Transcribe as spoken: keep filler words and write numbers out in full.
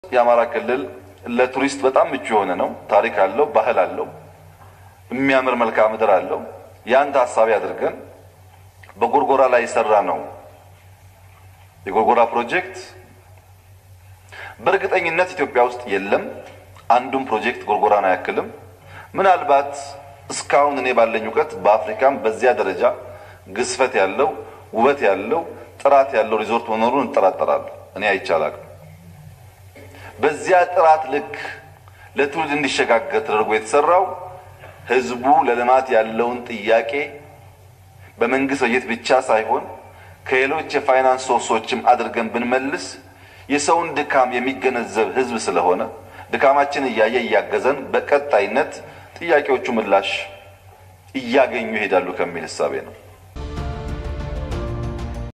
የአማራ ክልል ለቱሪስት በጣም ምቹ የሆነ ነው። ታሪክ አለው፣ ባህል አለው፣ የሚያምር መልክዓ ምድር አለው። ያን ታሳቢ አድርገን በጎርጎራ ላይ ሰራ ነው የጎርጎራ ፕሮጀክት በእርግጠኝነት ኢትዮጵያ ውስጥ የለም። አንዱም ፕሮጀክት ጎርጎራን አያክልም። ምናልባት እስካሁን እኔ ባለኝ ዕውቀት በአፍሪካም በዚያ ደረጃ ግዝፈት ያለው ውበት ያለው ጥራት ያለው ሪዞርት መኖሩን እንጠራጠራለሁ። እኔ አይቻላል። በዚያ ጥራት ልክ ለትውልድ እንዲሸጋገር ተደርጎ የተሰራው ህዝቡ ለልማት ያለውን ጥያቄ በመንግስት በጀት ብቻ ሳይሆን ከሌሎች የፋይናንስ ሶርሶችም አድርገን ብንመልስ የሰውን ድካም የሚገነዘብ ህዝብ ስለሆነ ድካማችን እያየ እያገዘን በቀጣይነት ጥያቄዎቹ ምላሽ እያገኙ ይሄዳሉ ከሚል ሐሳቤ ነው።